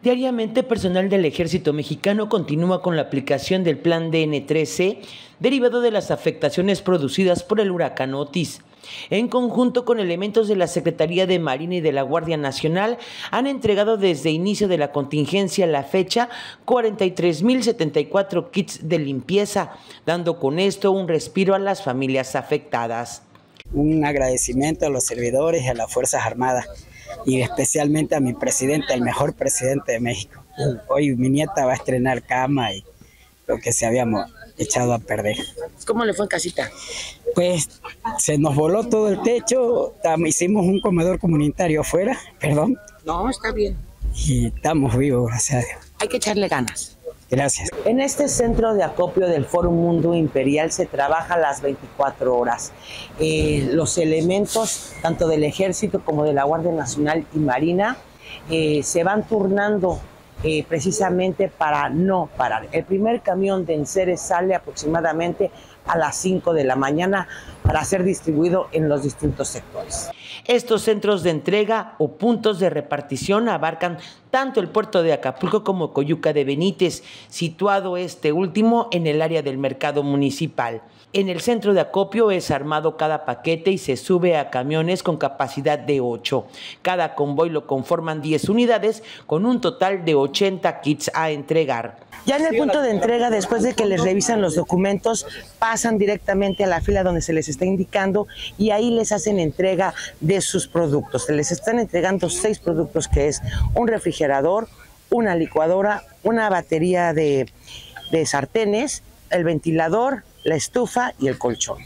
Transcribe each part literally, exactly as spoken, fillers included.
Diariamente, personal del Ejército Mexicano continúa con la aplicación del Plan D N tres C, derivado de las afectaciones producidas por el huracán Otis. En conjunto con elementos de la Secretaría de Marina y de la Guardia Nacional, han entregado desde inicio de la contingencia a la fecha cuarenta y tres mil setenta y cuatro kits de limpieza, dando con esto un respiro a las familias afectadas. Un agradecimiento a los servidores y a las Fuerzas Armadas, y especialmente a mi presidente, el mejor presidente de México. Hoy mi nieta va a estrenar cama y lo que se habíamos echado a perder. ¿Cómo le fue en casita? Pues se nos voló todo el techo, hicimos un comedor comunitario afuera, perdón. No, está bien. Y estamos vivos, gracias a Dios. Hay que echarle ganas. Gracias. En este centro de acopio del Foro Mundo Imperial se trabaja las veinticuatro horas. Eh, los elementos, tanto del Ejército como de la Guardia Nacional y Marina, eh, se van turnando eh, precisamente para no parar. El primer camión de enseres sale aproximadamente a las cinco de la mañana para ser distribuido en los distintos sectores. Estos centros de entrega o puntos de repartición abarcan tanto el puerto de Acapulco como Coyuca de Benítez, situado este último en el área del mercado municipal. En el centro de acopio es armado cada paquete y se sube a camiones con capacidad de ocho. Cada convoy lo conforman diez unidades con un total de ochenta kits a entregar. Ya en el punto de entrega, después de que les revisan los documentos, pasan directamente a la fila donde se les está indicando y ahí les hacen entrega de sus productos. Se les están entregando seis productos, que es un refrigerador, una licuadora, una batería de, de sartenes, el ventilador, la estufa y el colchón.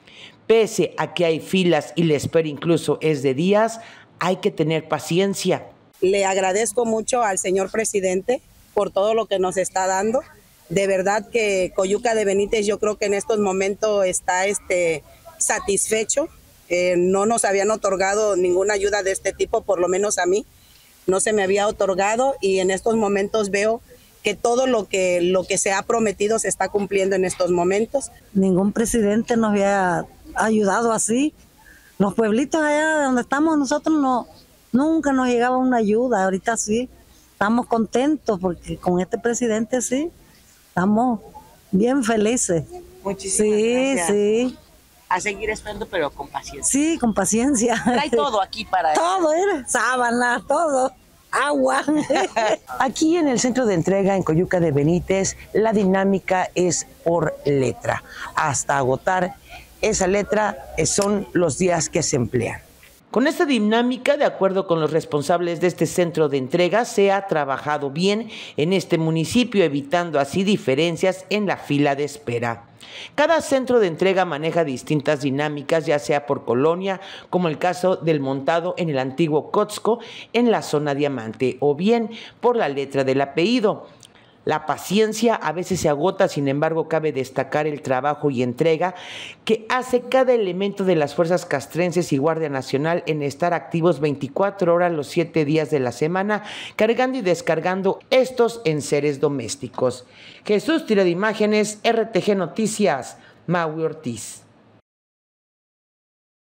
Pese a que hay filas y la espera incluso es de días, hay que tener paciencia. Le agradezco mucho al señor presidente por todo lo que nos está dando. De verdad que Coyuca de Benítez yo creo que en estos momentos está este, satisfecho. Eh, no nos habían otorgado ninguna ayuda de este tipo, por lo menos a mí. No se me había otorgado y en estos momentos veo que todo lo que, lo que se ha prometido se está cumpliendo en estos momentos. Ningún presidente nos había ayudado así. Los pueblitos allá donde estamos nosotros no, nunca nos llegaba una ayuda, ahorita sí. Estamos contentos porque con este presidente sí, estamos bien felices. Muchísimas sí, gracias. Sí, A seguir esperando, pero con paciencia. Sí, con paciencia. Trae todo aquí para... Todo, ¿eh? Sábanas, todo. Agua. Aquí en el centro de entrega en Coyuca de Benítez, la dinámica es por letra. Hasta agotar esa letra son los días que se emplean. Con esta dinámica, de acuerdo con los responsables de este centro de entrega, se ha trabajado bien en este municipio, evitando así diferencias en la fila de espera. Cada centro de entrega maneja distintas dinámicas, ya sea por colonia, como el caso del montado en el antiguo Cotzco, en la zona Diamante, o bien por la letra del apellido. La paciencia a veces se agota, sin embargo, cabe destacar el trabajo y entrega que hace cada elemento de las fuerzas castrenses y Guardia Nacional en estar activos veinticuatro horas los siete días de la semana, cargando y descargando estos enseres domésticos. Jesús Tira de Imágenes, R T G Noticias, Maui Ortiz.